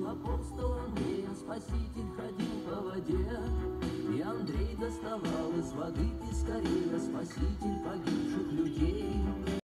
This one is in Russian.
апостол Андрей, спаситель ходил по воде. И Андрей доставал из воды пескарей, спаситель погибших людей.